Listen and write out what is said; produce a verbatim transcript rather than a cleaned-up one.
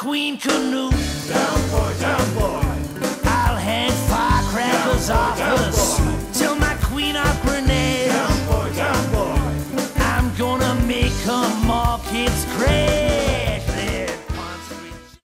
queen canoe. Down, boy, down, boy. I'll hang firecrackers off her sloop till my queen of grenades. Down, boy, down, boy. I'm gonna make her